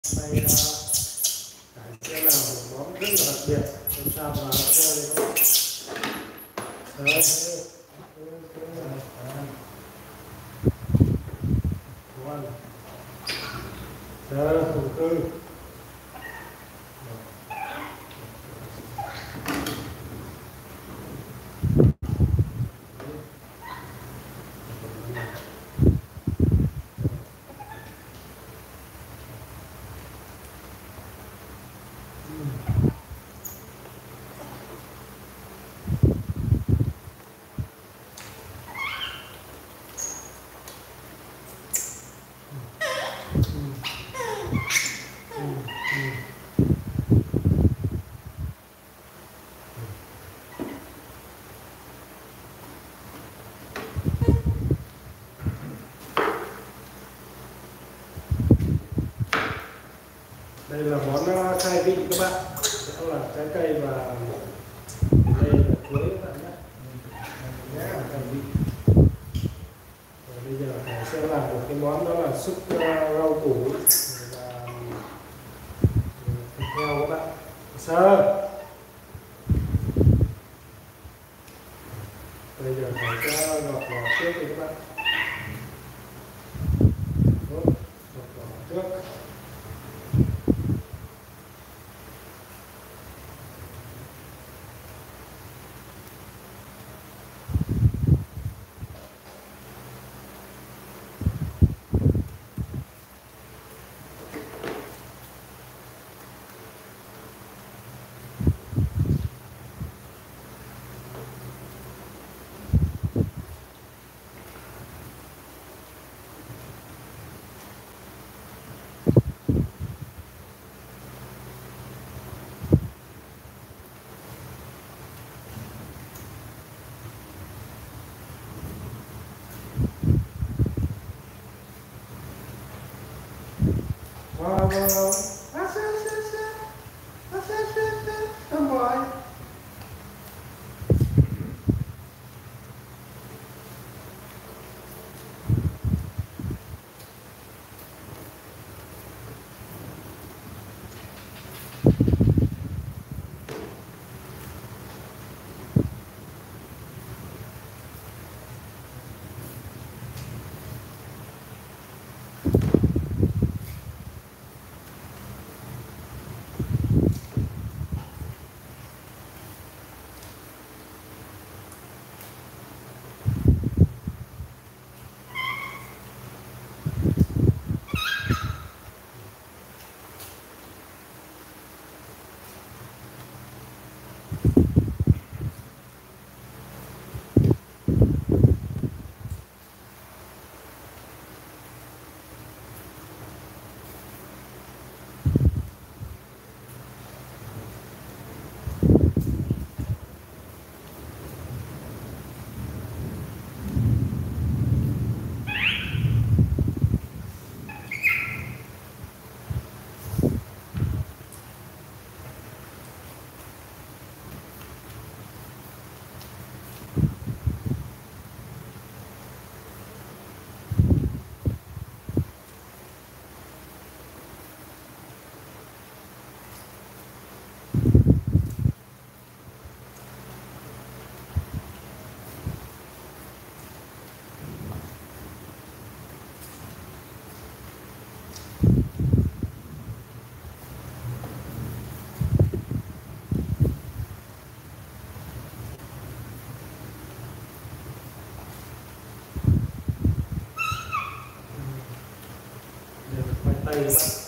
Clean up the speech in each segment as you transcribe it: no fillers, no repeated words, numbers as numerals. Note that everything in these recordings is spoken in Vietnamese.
Đây cải sẽ làm một món rất là đặc biệt. Làm sao mà chơi đây các bạn. Đấy, cái này ngon. Đây, hủ tư. Đây là món khai vị các bạn, sẽ là trái cây và đây là chuối các bạn nhé. Nhé là khai vị. Và bây giờ Khải sẽ làm một cái món đó là súp rau củ và thịt heo các bạn. Sơ. Bây giờ Khải sẽ gọt vỏ trước đi các bạn. Gọt vỏ trước. Wow. Come on. Đây các bạn.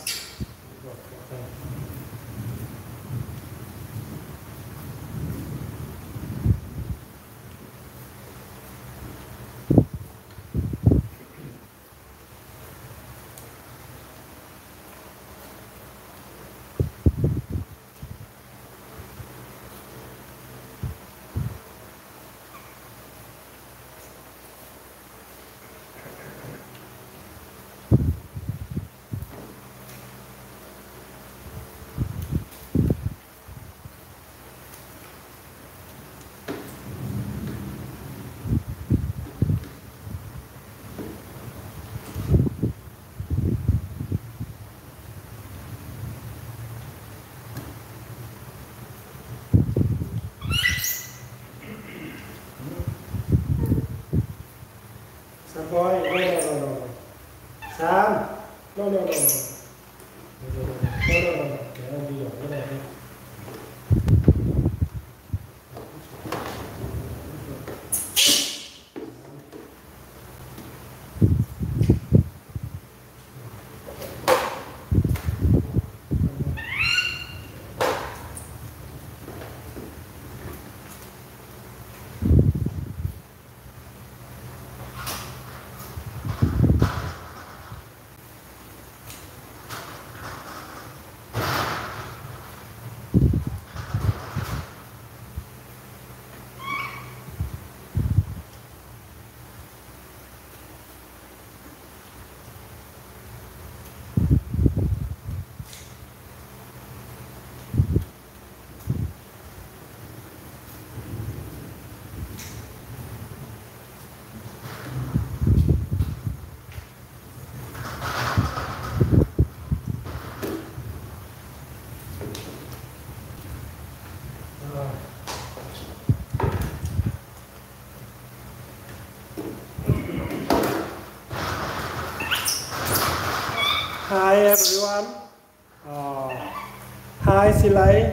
Khai xin lấy.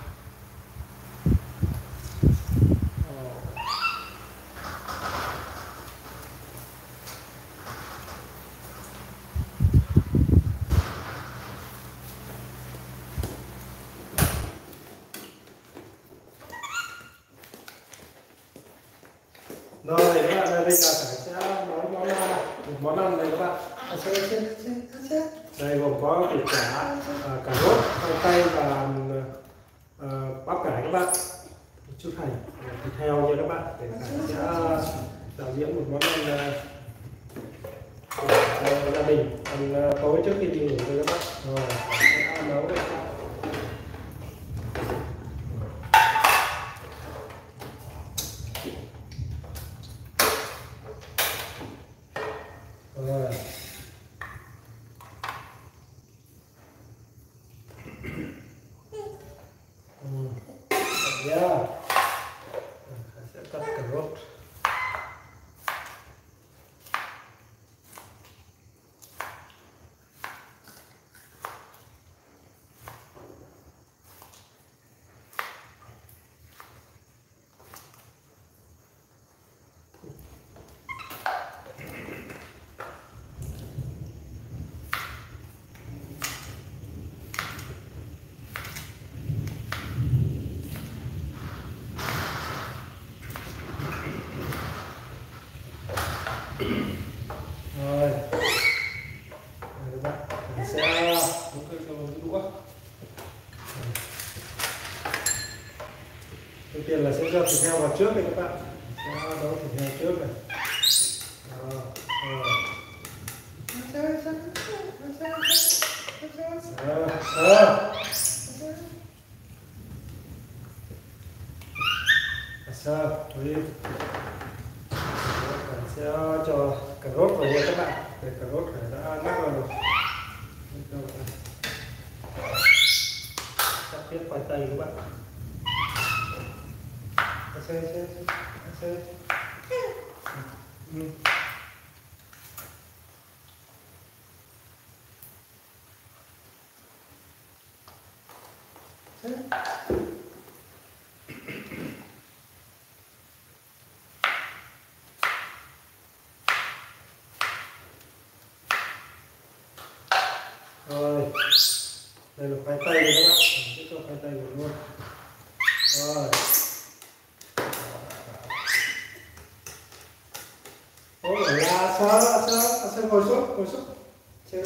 Rồi các bạn ơi, bây giờ sẽ nói một món ăn này các bạn. Đây gồm có thịt chả, cà rốt, khoai tây và bắp cải các bạn, một chút hành, thịt heo nha các bạn. Để Khải sẽ đạo diễn một món ăn cho gia đình ăn tối trước khi đi ngủ thôi các bạn. Rồi sẽ nấu đấy. Rồi. Yeah. Sẽ cắt cà rốt. Rồi, các bạn sẽ nấu cái đũa. Đầu tiên là sẽ cho thịt heo vào trước này các bạn. Sẽ nấu thịt heo trước này. Đi. Sẽ cho cà rốt vào nha các bạn. Để cà rốt này đã nát vào rồi. Cắt tiếp khoai tây các bạn. Rồi, đây là khoai tây này các bạn, mình sẽ cho khoai tây vào luôn. Rồi, ôi là sao ngồi xuống, chơi.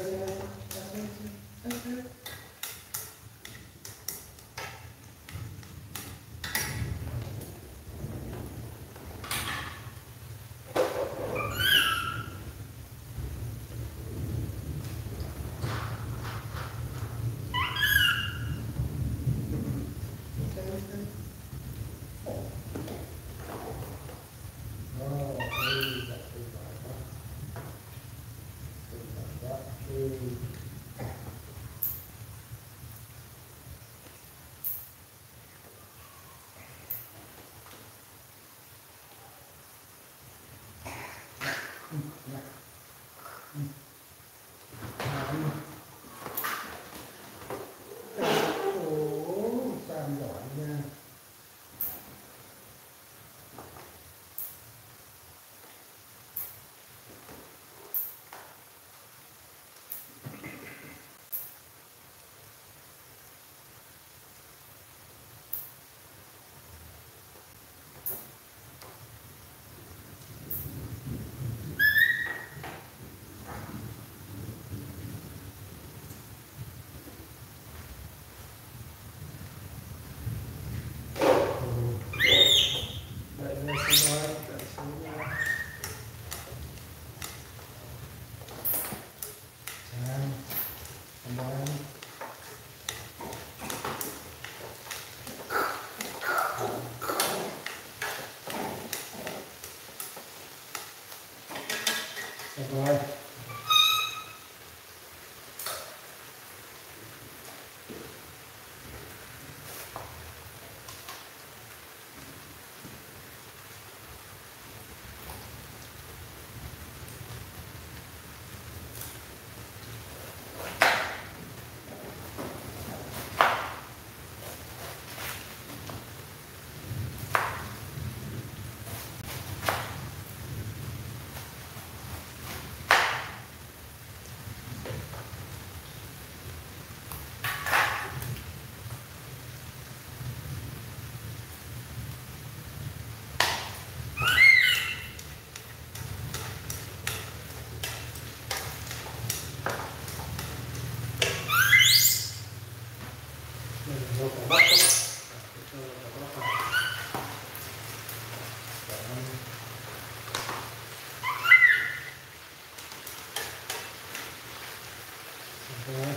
Nó có bắp các bạn. Cho nó có bắp vào. Đấy.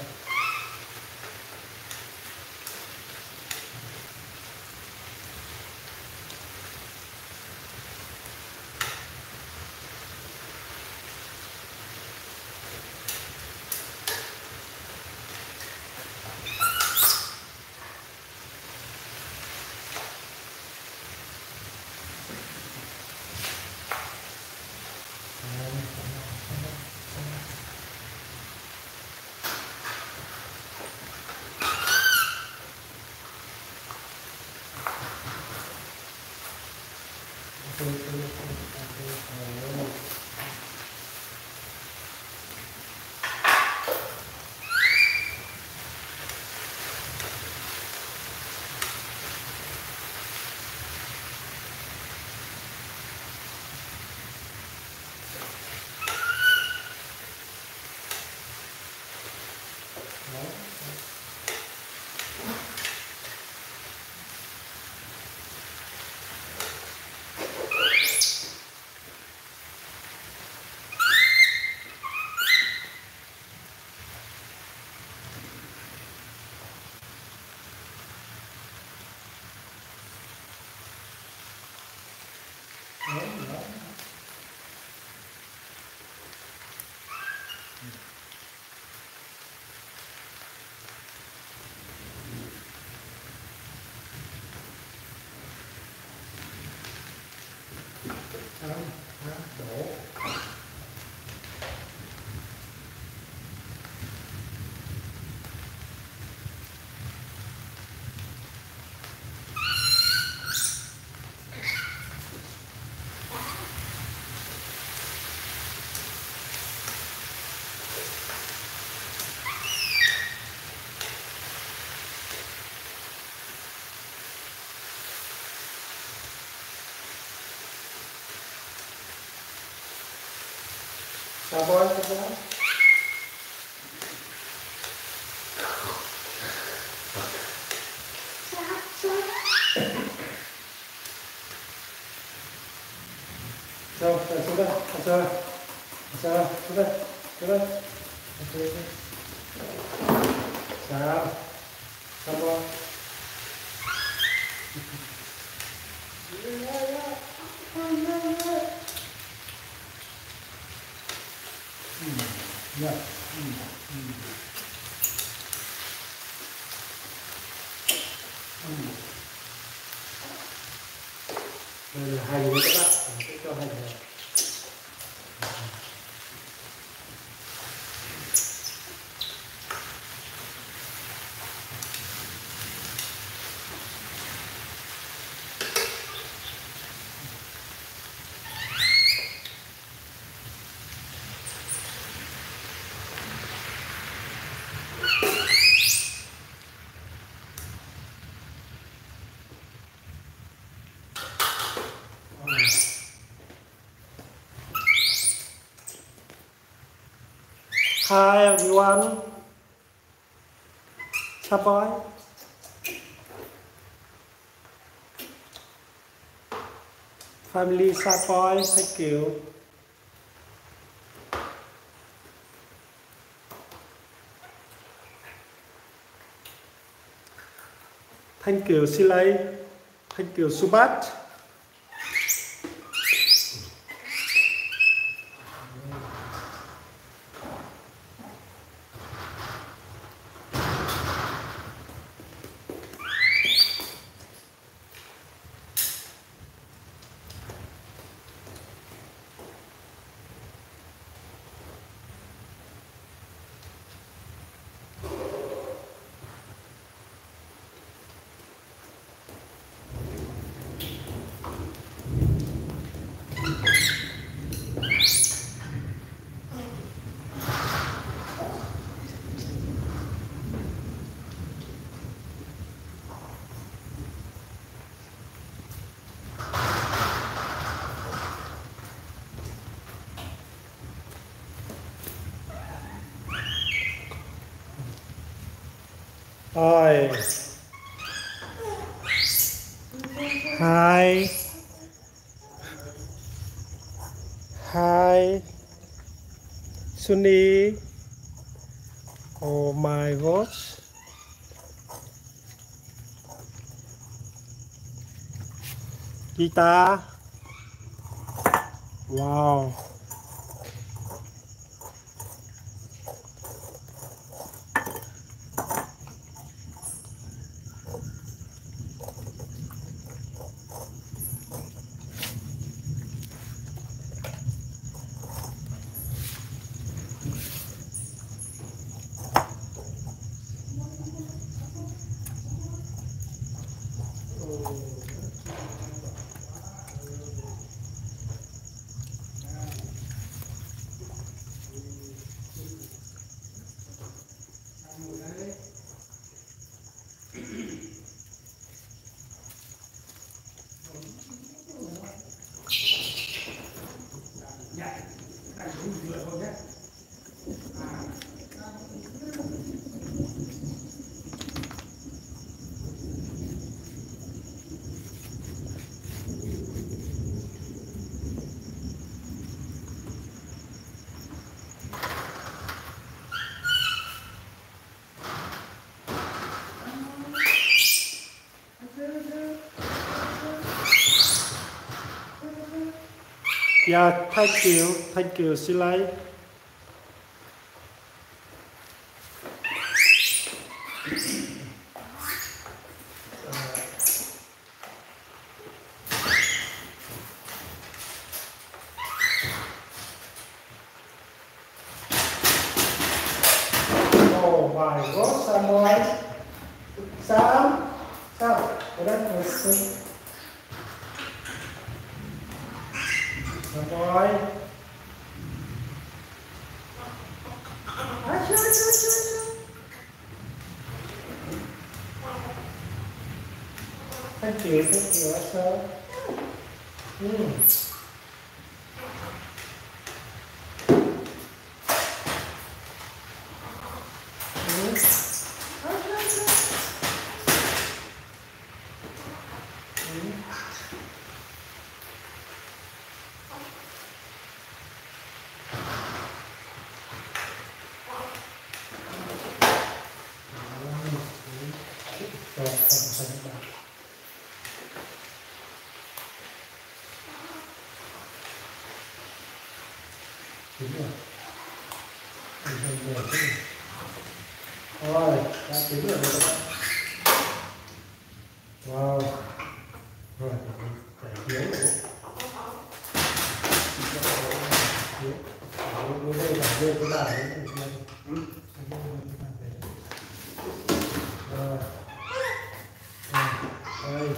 Đổ. Sao bói sao bói. Đâu, xuống đây, sao xuống đây, xuống đây. Sao bói. Yeah. Đây là hành với các bạn, sẽ cho hành này. Hi everyone, chào boy. Family Sapoy, thank you. Thank you Silay, thank you Subat. Rồi Khai, Khai, Sunny. Oh my gosh. Guitar. Wow. Yeah, thank you, Silai. Oh my God, Samuel. Sam, ở đây ngồi xuống. Samuel. Thank you, sir. Rồi, đã chín rồi các bạn. Wow. Rồi, chảy thiếu rồi. Vô đây là vô cái đài đấy. Rồi. Đây.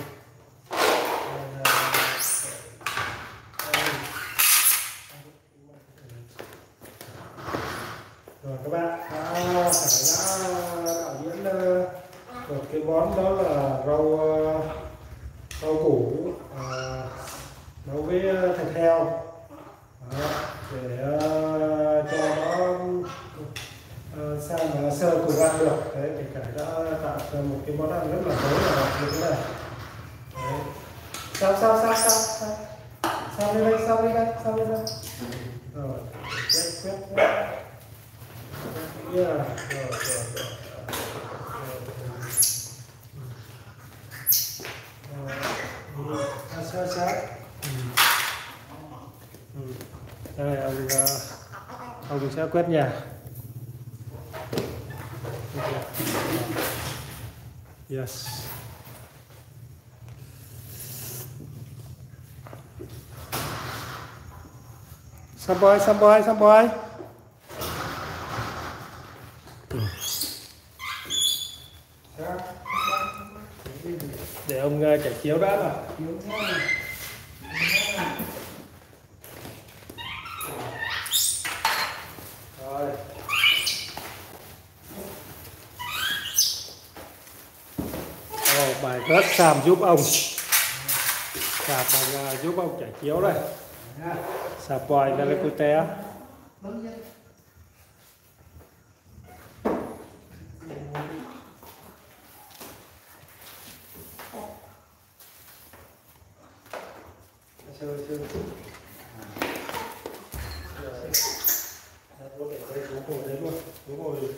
Rồi các bạn đã đạo diễn một cái món đó là rau củ nấu với thịt heo. Đó, để cho nó sao mà sơ cùng ăn được. Đấy, kể cả đã tạo ra một cái món ăn rất là mới và đặc biệt như thế này. Đấy. Sao lên đây. Rồi, quét. Yeah, rồi. Sát. Đây, ông sẽ quét nhà. Yes. Some boy. Để ông chảy chiếu đã rồi. Rồi. Oh my God, Sam giúp ông. Sam giúp ông chảy chiếu đây. Sapoi ra lấy cua té. chơi có thể đây chú ngồi đấy luôn, chú ngồi đấy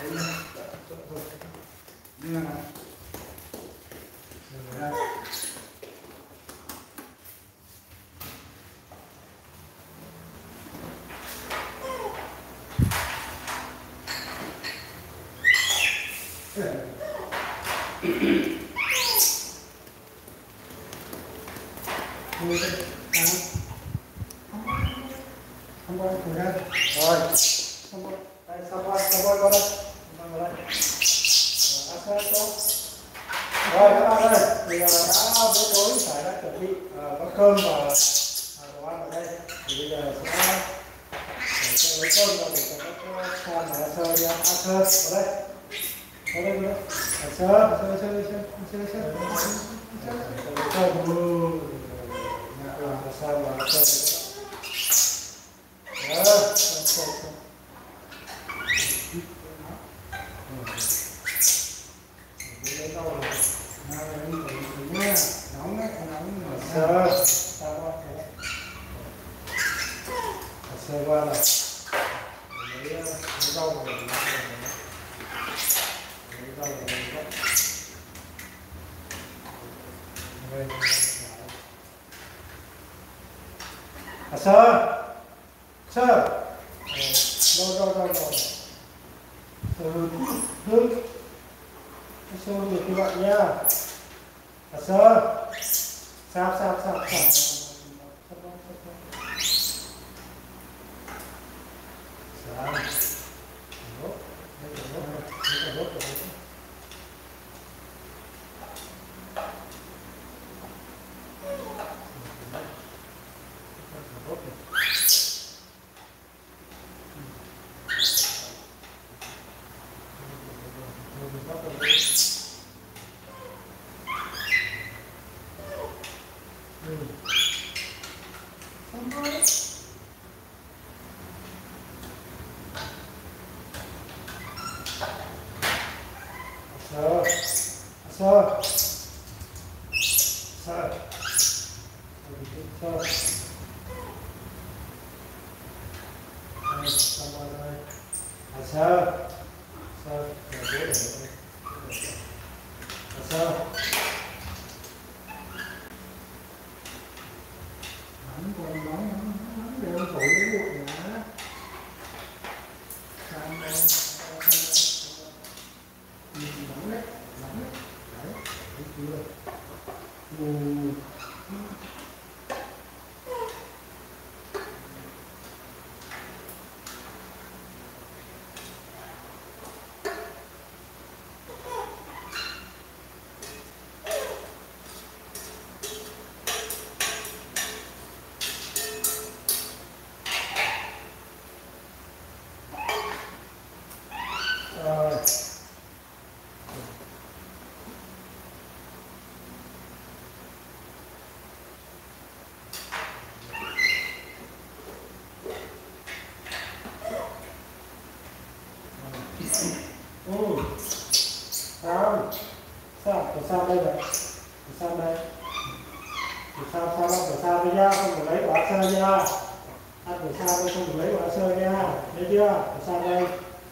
như là không qua thử ra rồi không qua đây xong qua đây mang vào đây rồi các bạn ơi thì đã bữa tối phải đã chuẩn bị có cơm và đồ ăn ở đây thì bây giờ sẽ lấy cơm ra để cho các con mà sơ đi ăn sơ vào đây sơ sao mà sơ qua này lấy rau vào lấy rau vào sơ sơ được các bạn nha sơ sạp sao đây này sao đây sao đây nha không được lấy quả sơ nha ăn của sao đây không được lấy quả sơ nha thấy chưa sao đây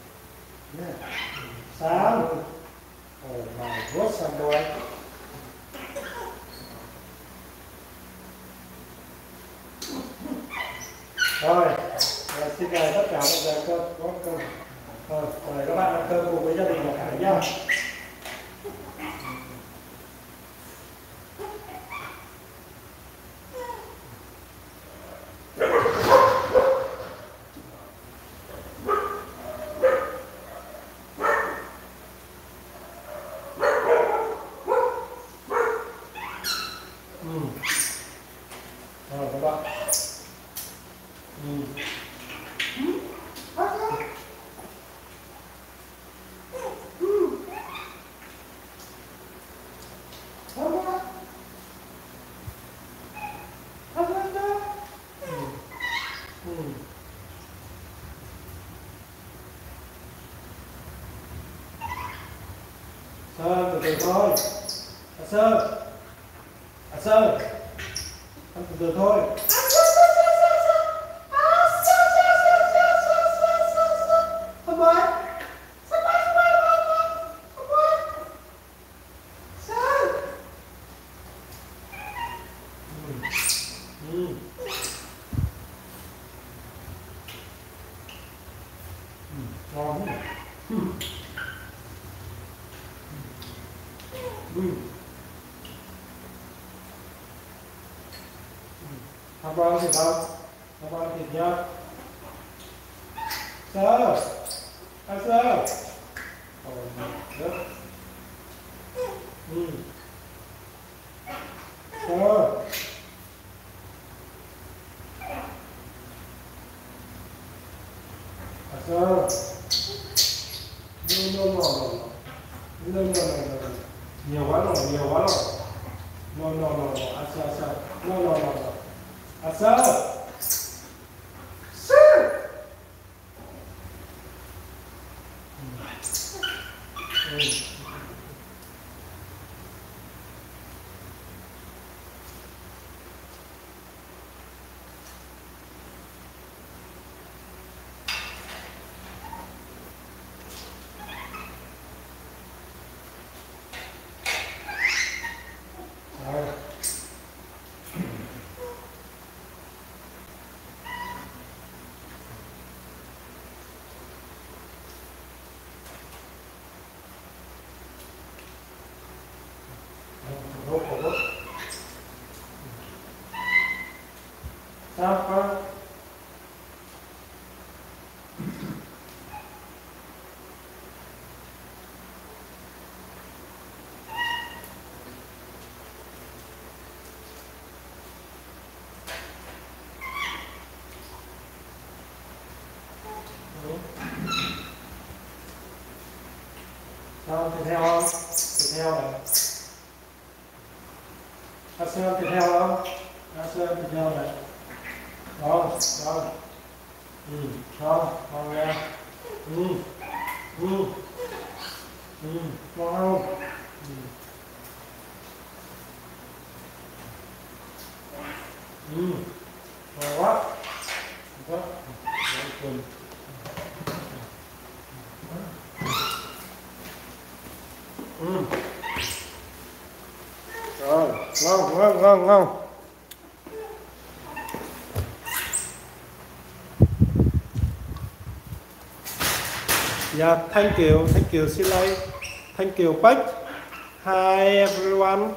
sáng my God xong rồi xin mời tất cả mọi người có cơm mời các bạn ăn cơm cùng với gia đình và cả nhá. Rồi các bạn. Sơ từ từ thôi. Sơ. Sơ. Ăn từ từ thôi. Ngon thế. Học vào thì sao? Học vào thì nhá. Sao? Ăn sao? Được. Sao? Sao? No, no, no, no. No, no, no, no. Nhiều quá rồi, nhiều quá rồi. No, no, no, no. Asa. No, no, no, no. Asa. Sir. Sao con? Sao thịt heo không? Thịt heo này. Ăn xem thịt heo không? Ăn xem thịt heo này. Ngon, ngon. Ngon, ngon nha. Ngon không? Ngon quá. Đó. Rồi, ngon. Yeah, thank you, Silay. Thank you, Bách. Hi everyone.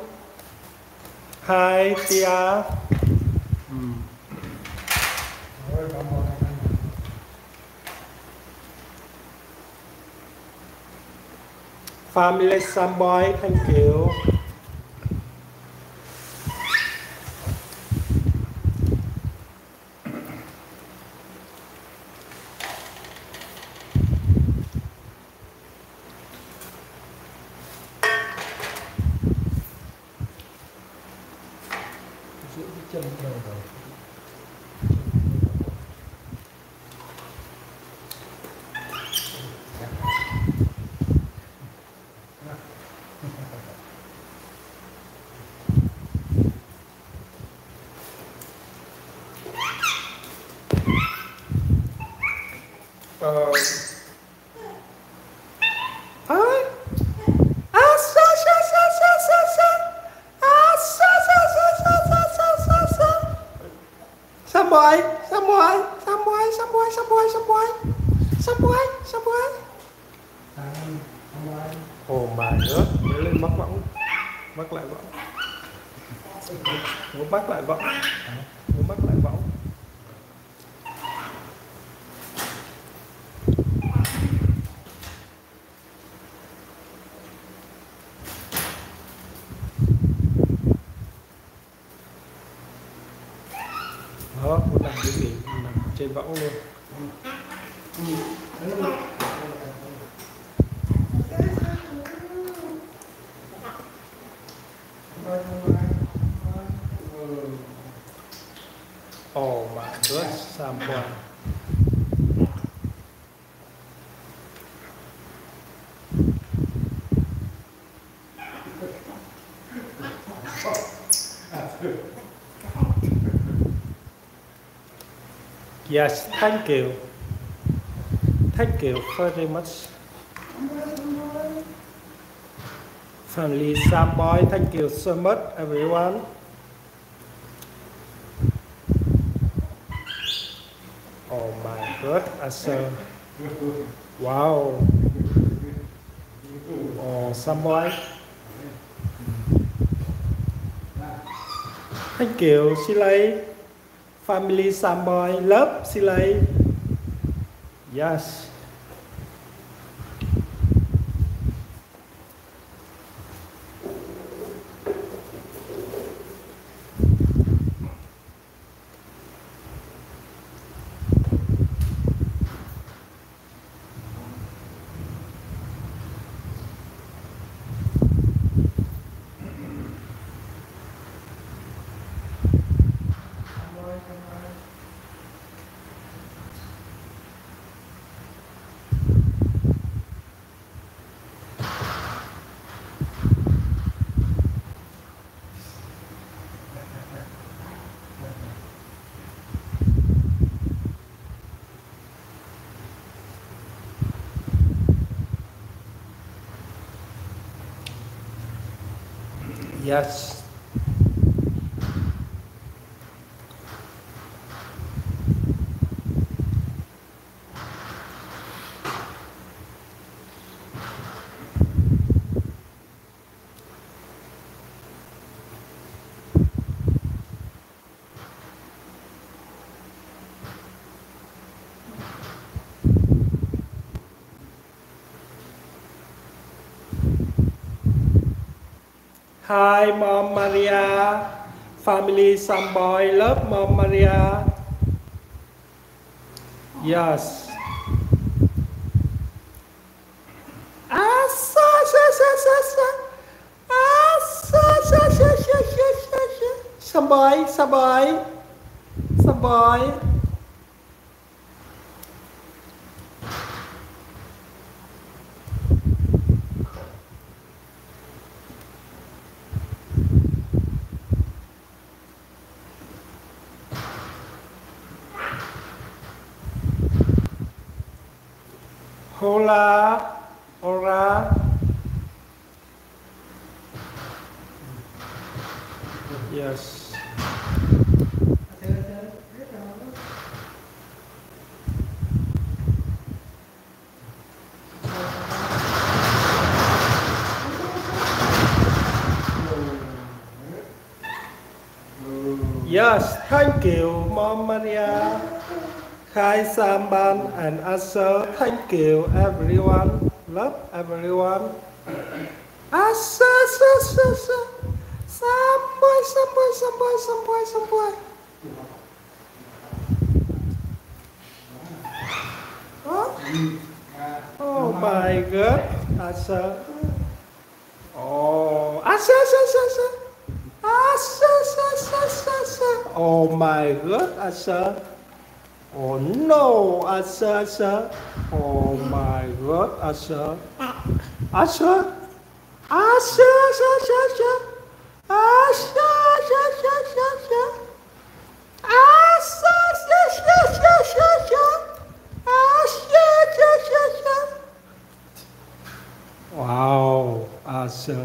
Hi Tia. Family Samboy, thank you. Giữ cái chân đầu rồi. Ồ mà nữa, mới lên mắc võng, mắc lại võng, muốn mắc lại võng, muốn mắc lại võng. Đó, muốn làm cái gì, nằm trên võng luôn. Oh my God, someone. Yes, thank you. Thank you very much. Family Sam Boy, thank you so much, everyone. Oh my God, Asher. Wow. Oh, Sam Boy. Thank you, Silay. Family Sam Boy, love Silay. Yes. Yes. Hi, Mom Maria. Family Sam Boy, love Mom Maria. Yes. Samboy, Samboy, Samboy. Hola, hola. Yes. Yes, thank you, Mom Maria. Khai Samban and Asher, thank you, everyone. Love everyone. Asher, Samboy, Samboy, Samboy, Samboy, Samboy. Huh? Oh my God, Asher. Oh, Asher. Oh my God, Asher. Oh no, Asher. Oh my God, Asher. Asher. Wow, Asher.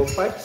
kiều bách.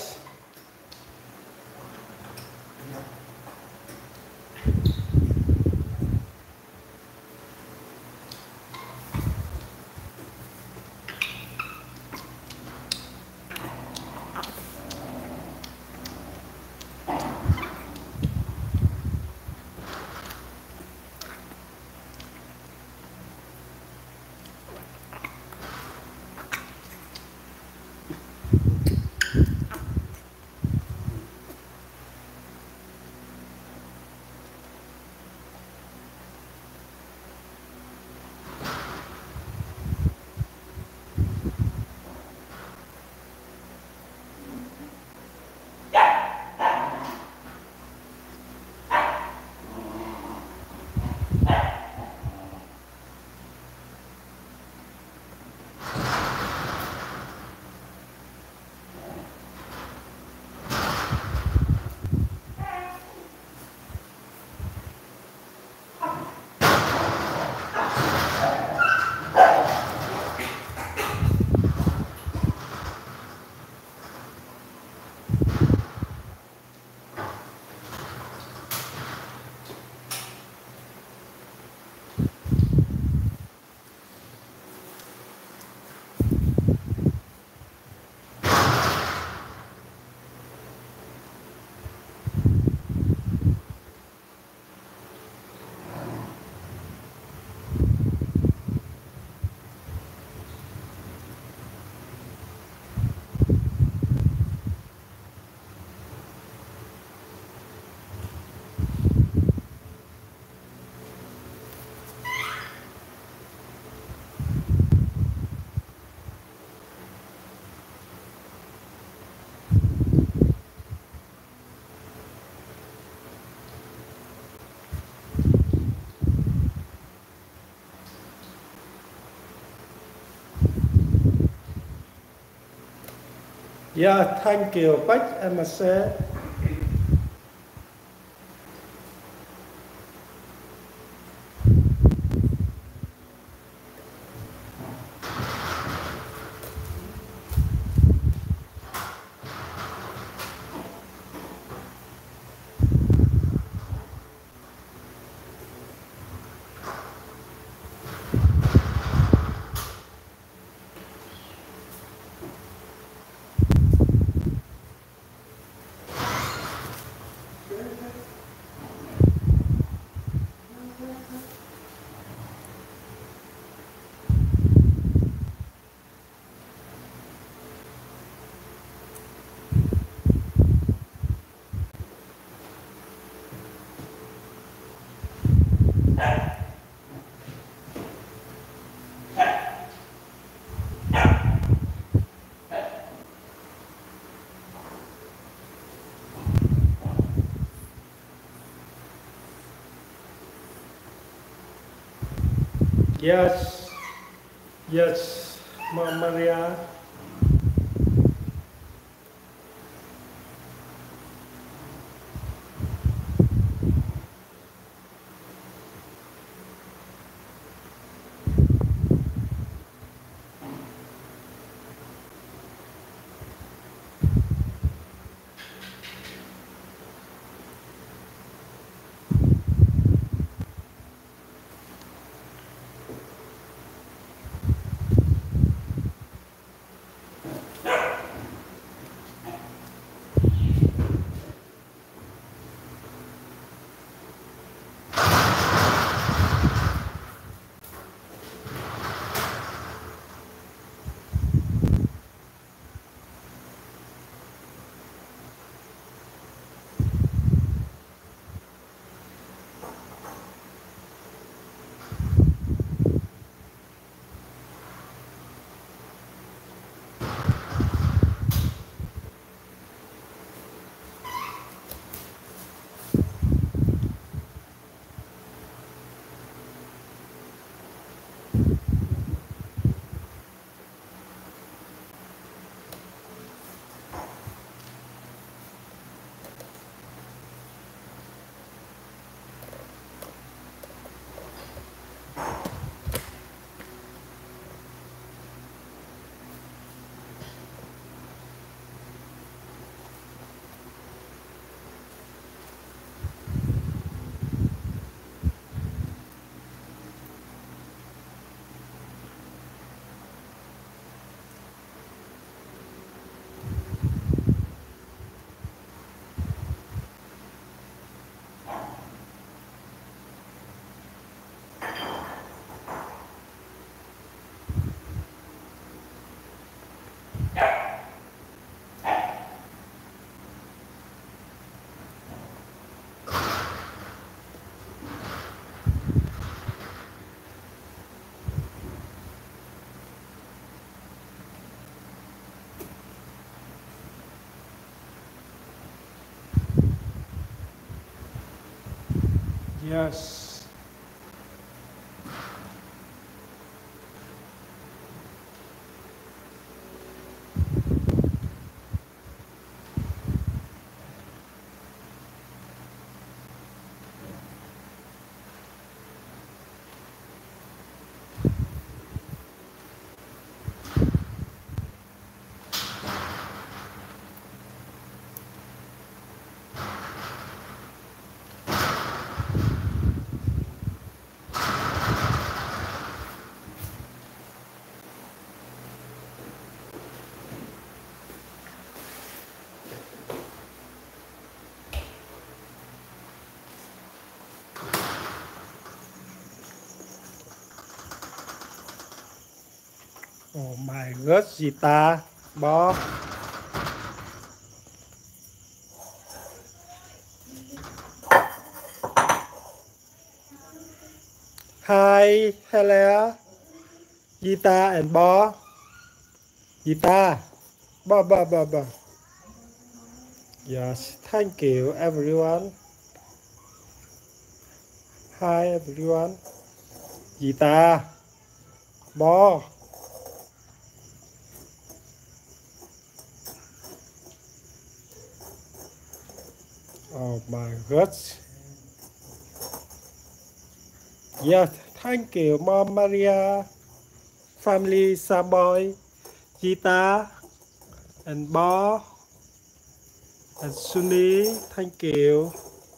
Yeah, thank you, Bách, em mà sẽ. Yes, yes, Maria. Yes. Oh my god, guitar, bó. Hi, hello. Guitar and bó. Guitar. Bó. Yes, thank you everyone. Hi everyone. Guitar. Bó. Oh my god. Yes, thank you Mom Maria. Family Samboy. Guitar and bó. And Sunny, thank you.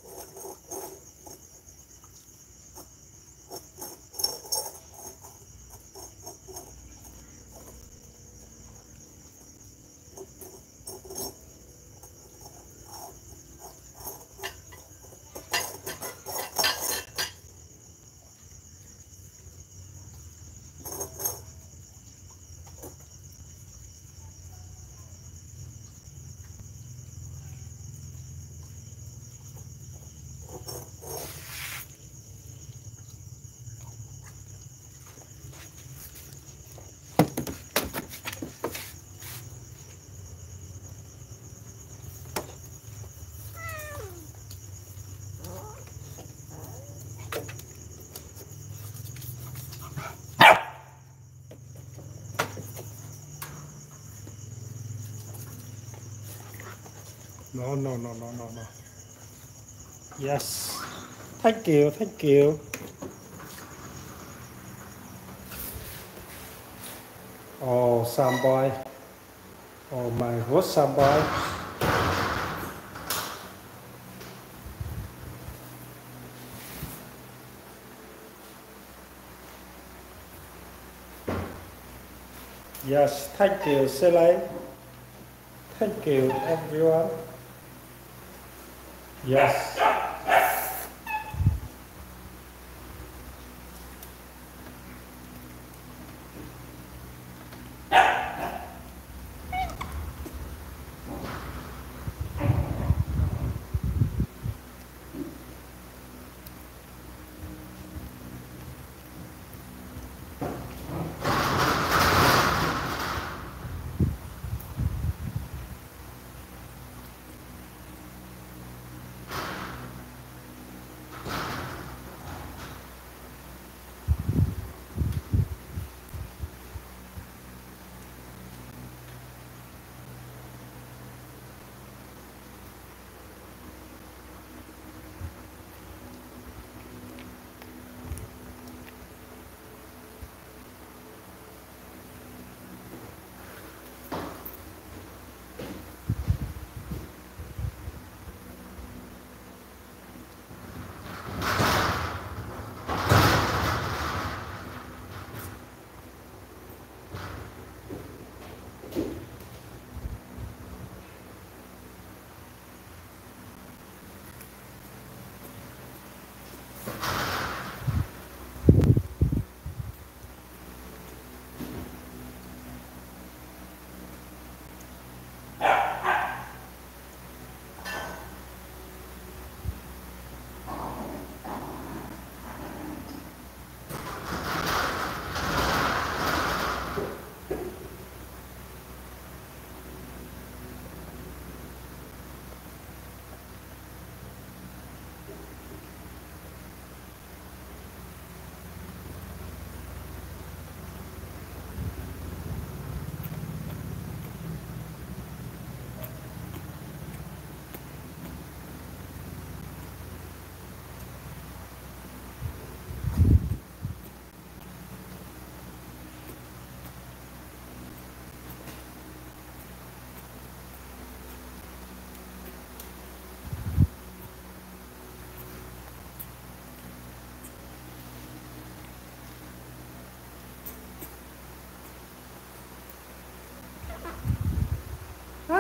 No. Yes. Thank you. Oh, Samboy. Oh my god, Samboy. Yes, thank you, Selay. Thank you, everyone. Yes.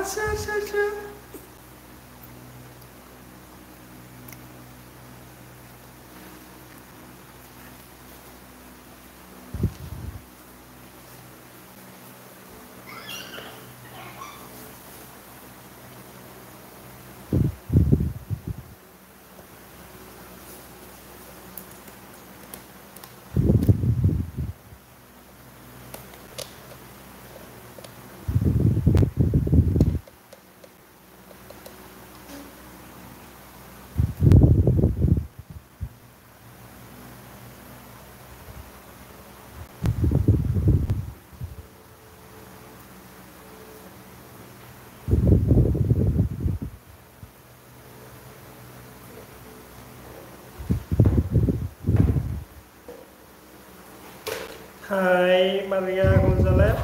Khai Maria Gonzalez.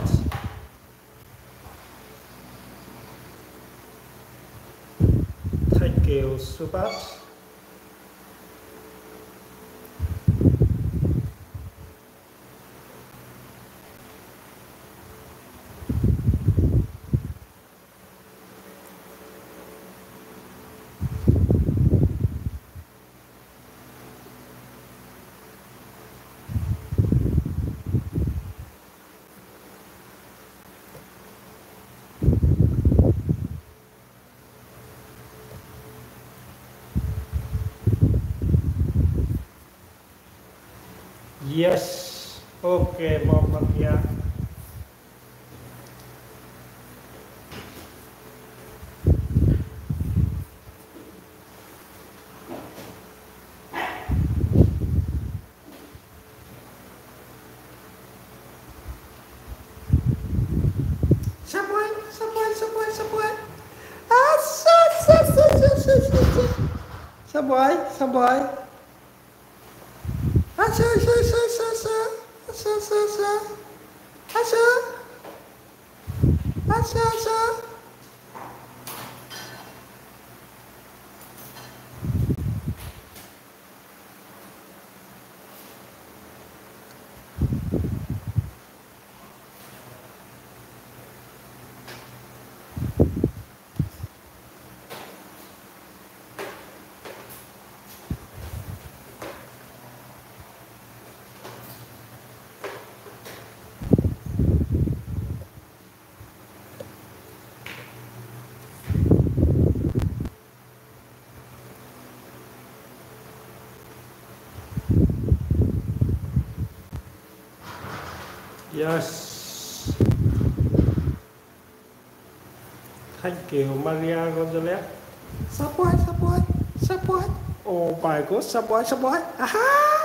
Thanh Kiều Supat. Yes, okay, Muhammadiyah. Saboy. Saboy. Yes. Thanh Kiều Maria Gonzalez. Subway. Oh my god, Subway. Aha.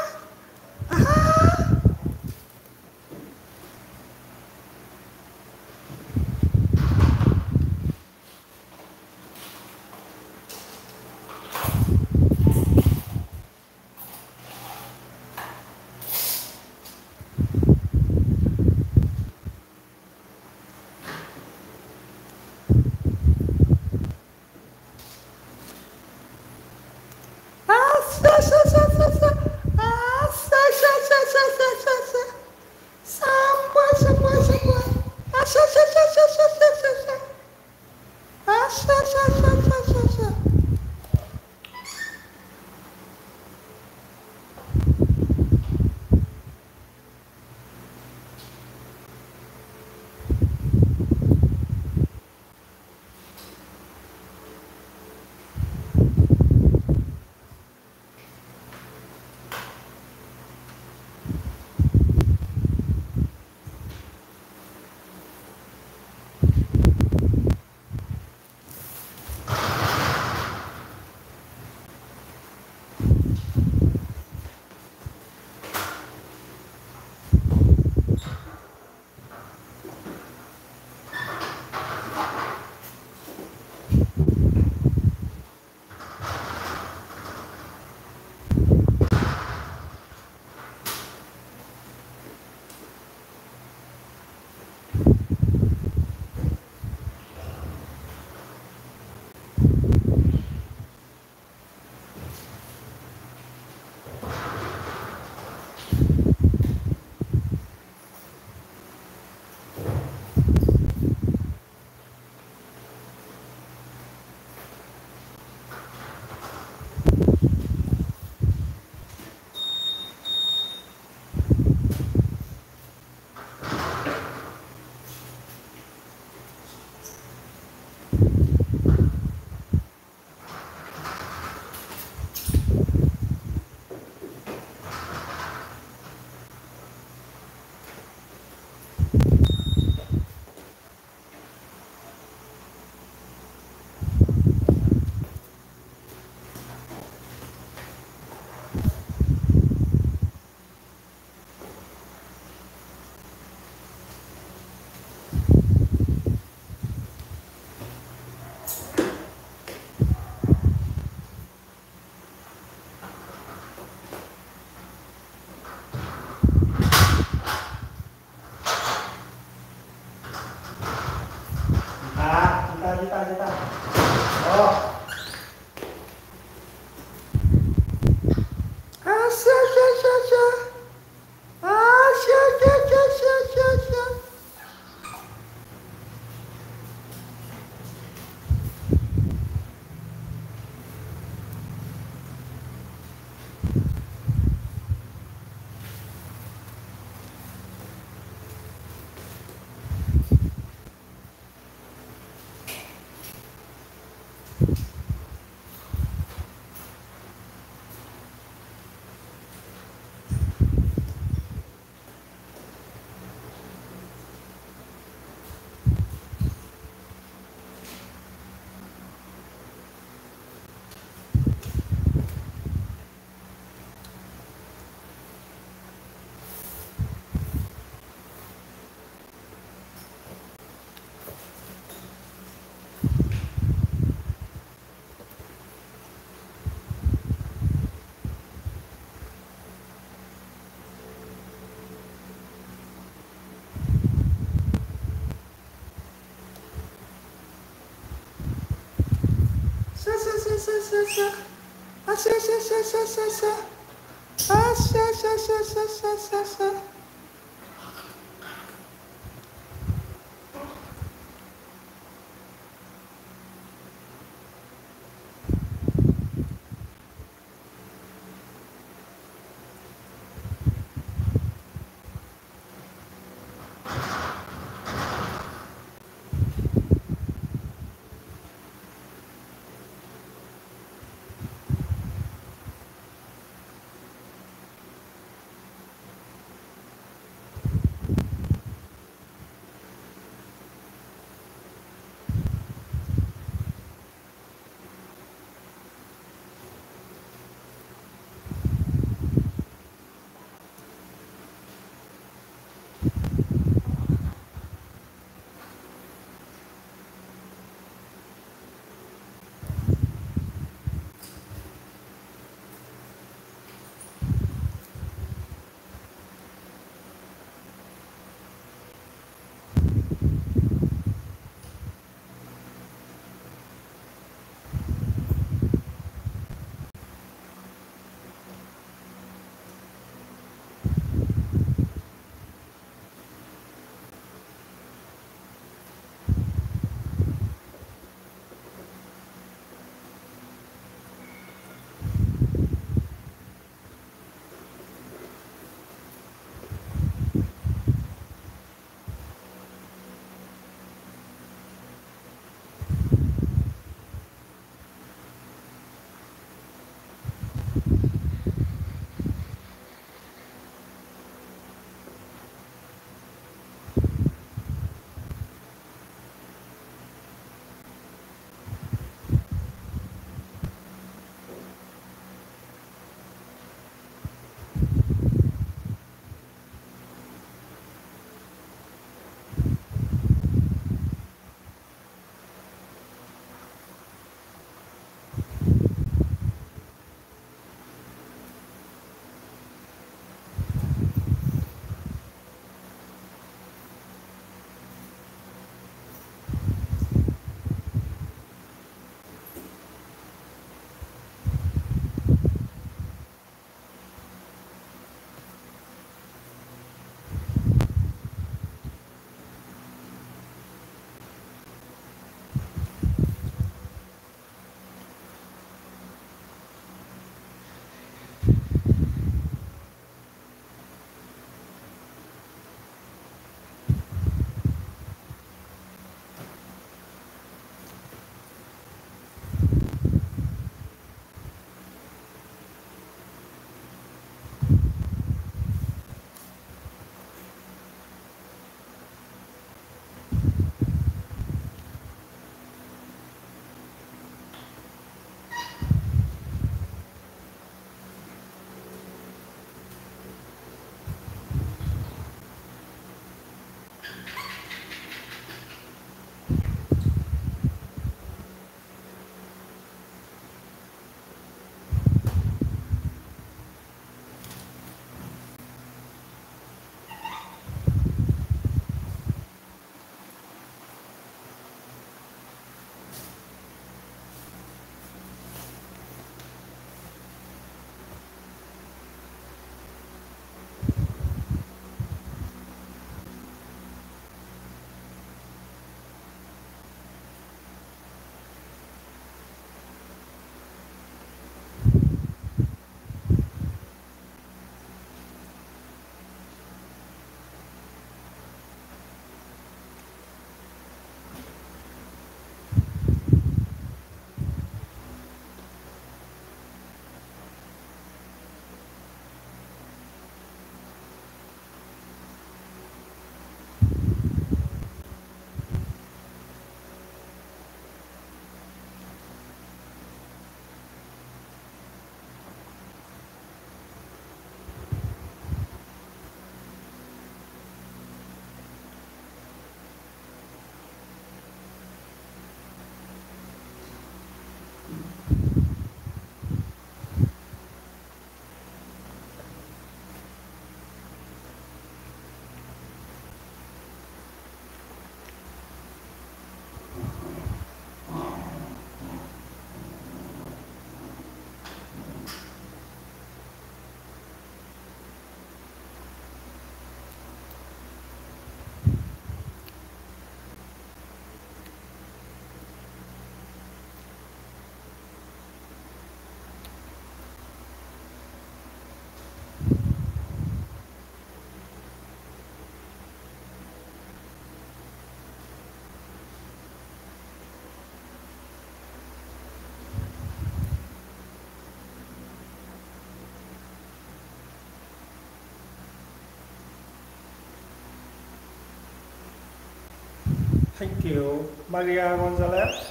Thank you, Maria Gonzalez.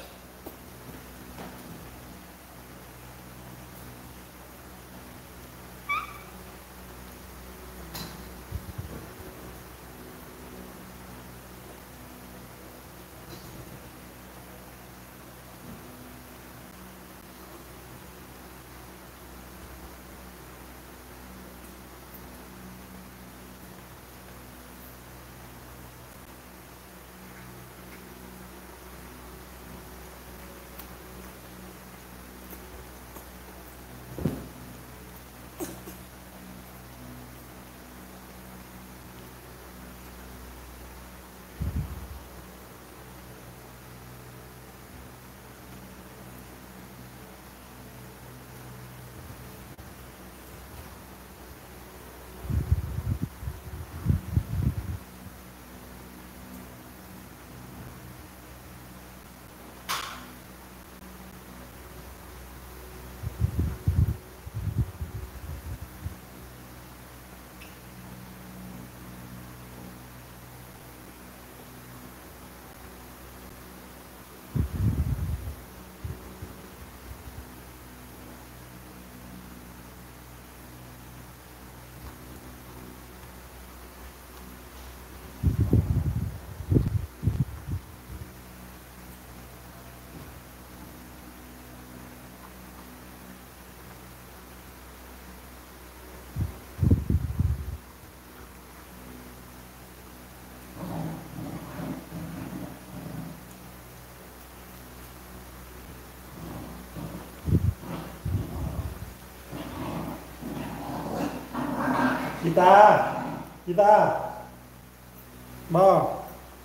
Guitar, bo.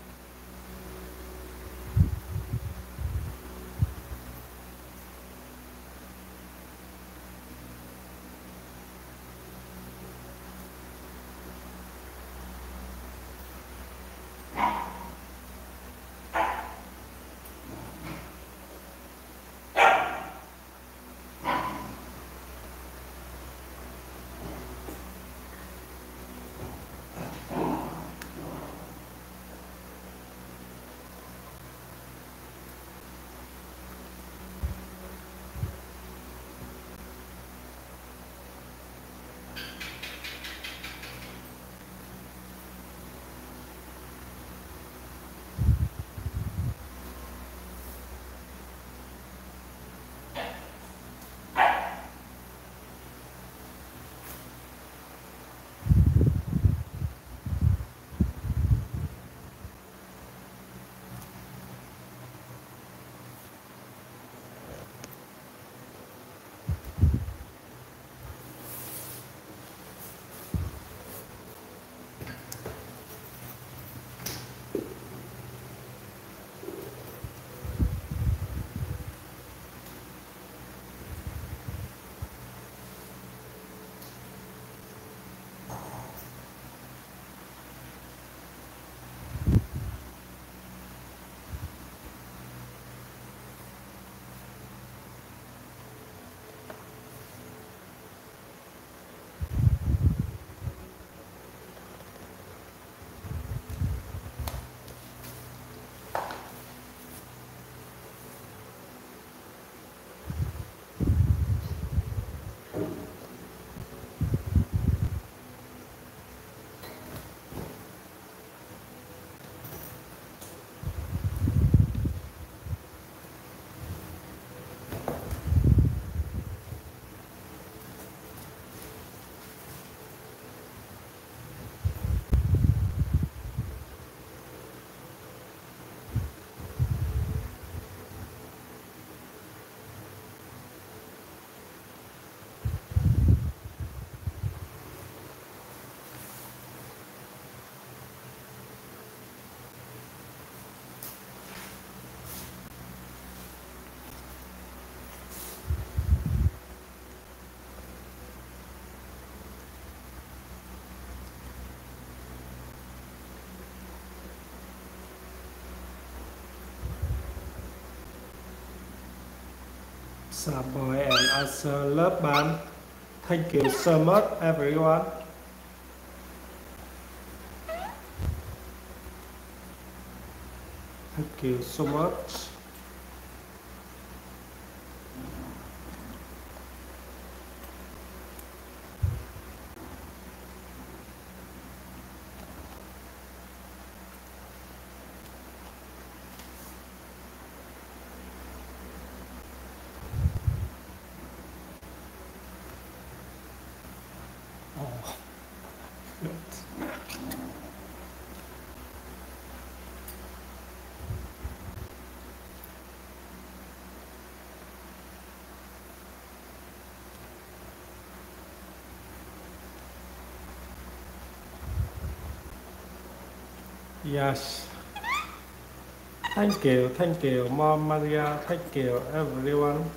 Boy and Usher Love Band. Thank you so much, everyone. Thank you so much. Oh, good. Yes. Thank you, Mom Maria. Thank you, everyone.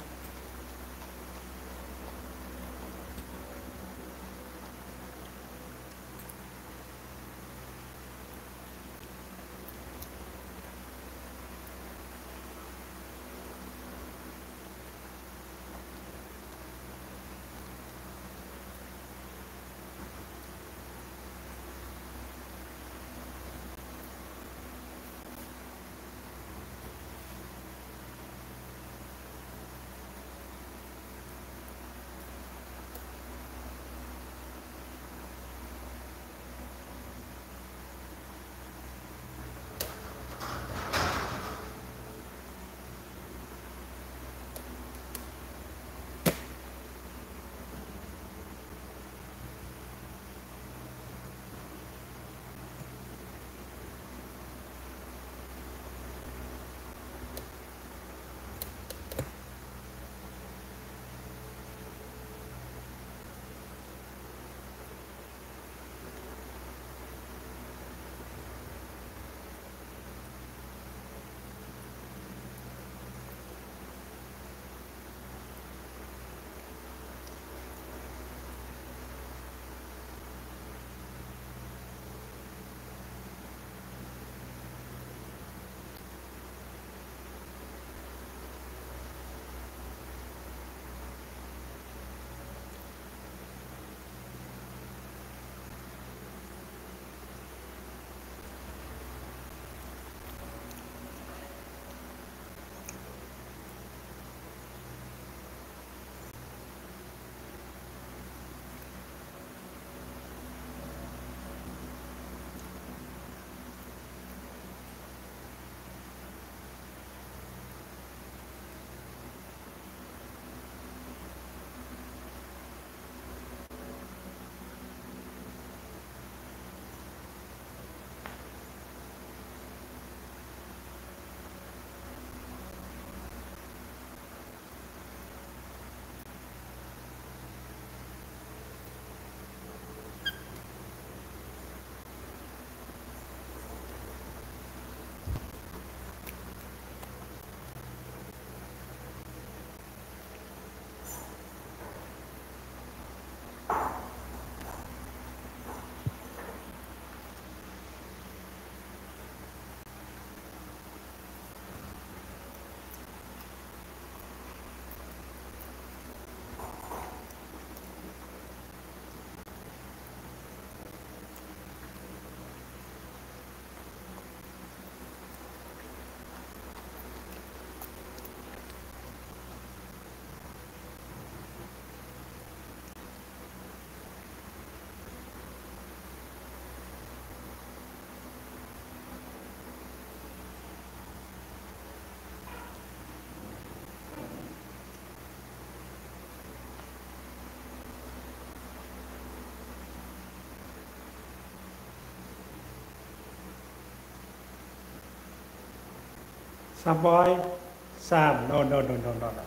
Sam boy. Sam. No, no, no, no, no, no.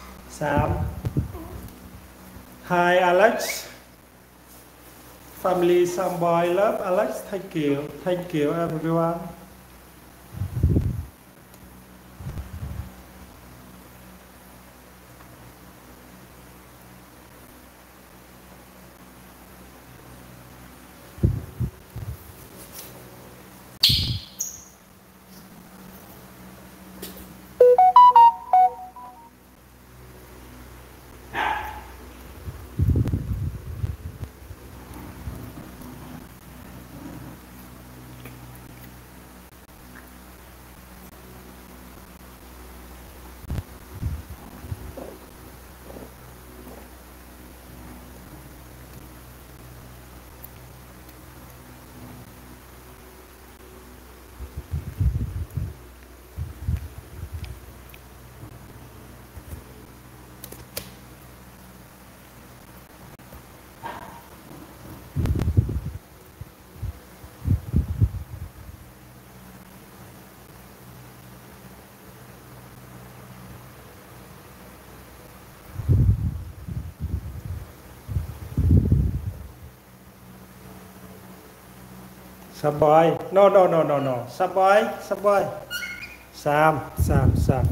Sam. Hi, Alex. Family Sam boy love Alex. Thank you. Thank you, everyone. Subway. No, no, no, no, no. Subway, Subway. Sam, Sam, Sam.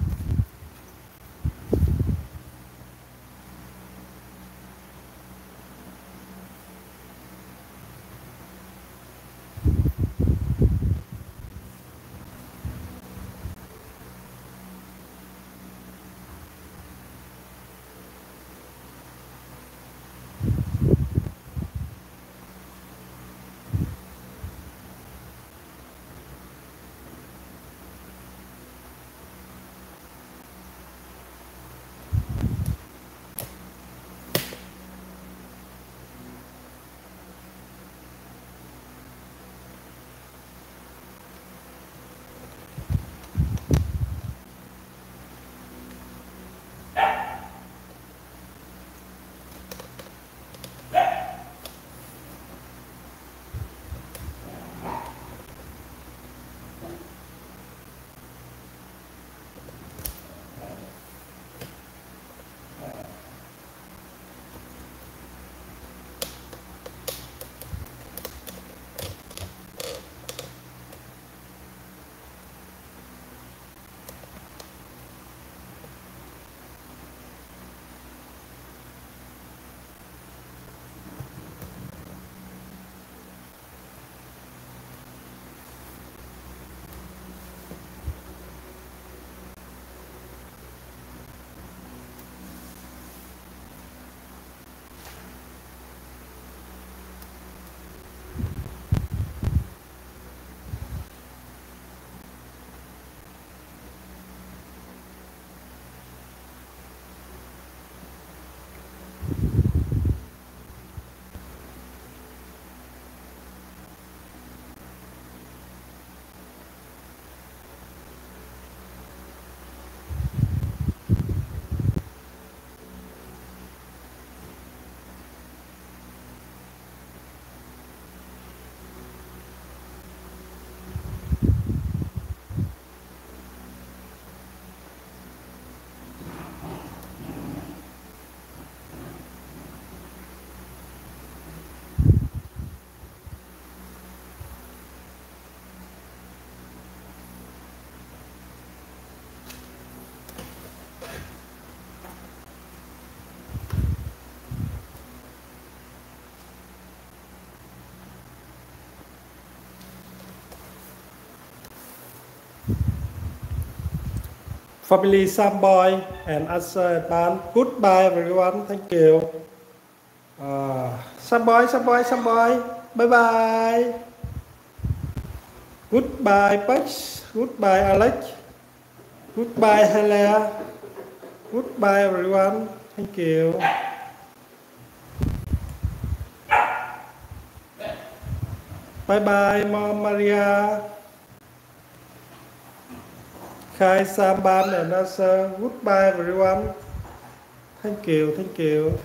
Family Samboy and answer band. Goodbye everyone. Thank you. Samboy, Samboy, Samboy. Bye bye. Goodbye Pax. Goodbye Alex. Goodbye Helia. Goodbye everyone. Thank you. Bye bye Mom Maria. Khai Samban and answer. Goodbye everyone. Thank you, thank you.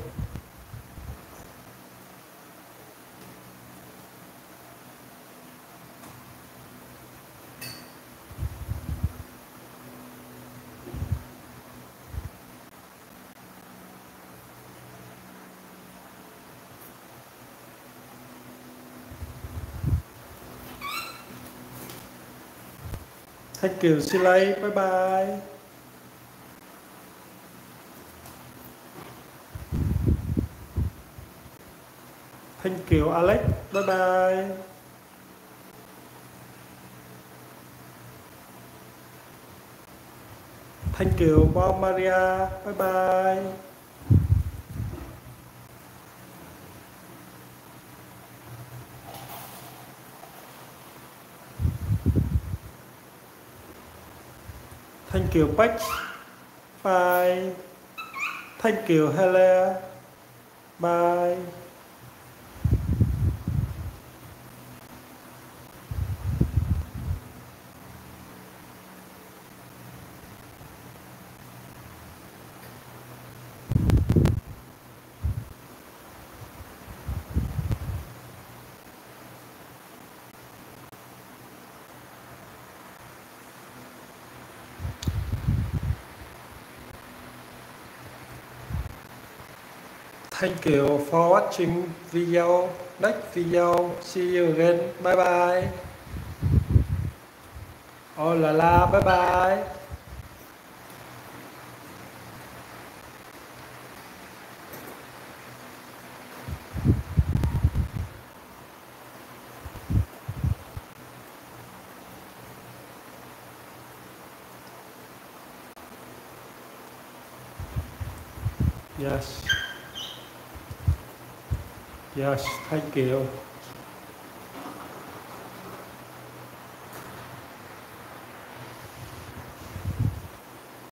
Thank you, Silay. Bye bye. Thank you, Alex. Bye bye. Thank you, Mom Maria. Bye bye. Thank you, Pax. Bye. Thank you, Helia. Bye. Thank you for watching video. Next video. See you again. Bye bye. Oh la la. Bye bye. Yes. Yes. Thank you.